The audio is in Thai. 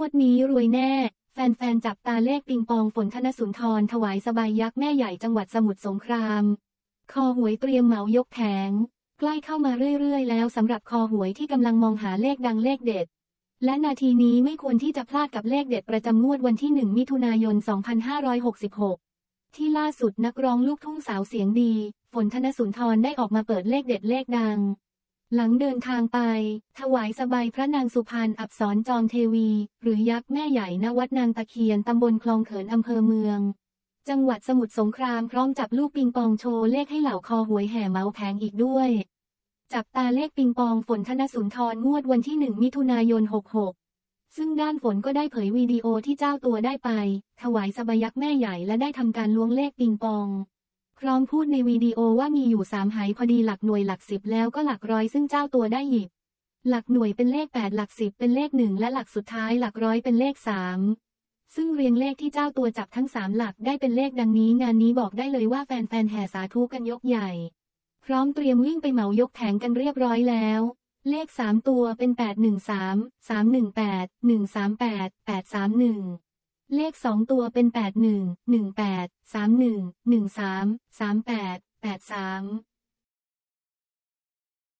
วดนี้รวยแน่แฟนๆจับตาเลขปิงปองฝนธนสุนทรถวายสบายยักษ์แม่ใหญ่จังหวัดสมุทรสงครามคอหวยเตรียมเหมายกแผงใกล้เข้ามาเรื่อยๆแล้วสำหรับคอหวยที่กำลังมองหาเลขดังเลขเด็ดและนาทีนี้ไม่ควรที่จะพลาดกับเลขเด็ดประจำงวดวันที่1มิถุนายน2566ที่ล่าสุดนักร้องลูกทุ่งสาวเสียงดีฝนธนสุนทรได้ออกมาเปิดเลขเด็ดเลขดังหลังเดินทางไปถวายสบายพระนางสุพรรณอัปสรจอมเทวีหรือยักษ์แม่ใหญ่ณวัดนางตะเคียนตำบลคลองเขินอำเภอเมืองจังหวัดสมุทรสงครามพร้อมจับลูกปิงปองโชว์เลขให้เหล่าคอหวยแห่เมาแผงอีกด้วยจับตาเลขปิงปองฝนธนสุนทรงวดวันที่1มิถุนายน66ซึ่งด้านฝนก็ได้เผยวิดีโอที่เจ้าตัวได้ไปถวายสบายยักษ์แม่ใหญ่และได้ทำการล้วงเลขปิงปองพร้อมพูดในวิดีโอว่ามีอยู่3ไหพอดีหลักหน่วยหลัก10แล้วก็หลักร้อยซึ่งเจ้าตัวได้หยิบหลักหน่วยเป็นเลข8หลัก10เป็นเลข1และหลักสุดท้ายหลักร้อยเป็นเลข3ซึ่งเรียงเลขที่เจ้าตัวจับทั้ง3หลักได้เป็นเลขดังนี้งานนี้บอกได้เลยว่าแฟนๆแห่สาธุกันยกใหญ่พร้อมเตรียมวิ่งไปเหมายกแผงกันเรียบร้อยแล้วเลข3ตัวเป็น813 318 138 831เลข2ตัวเป็น81 18 31 13 38 83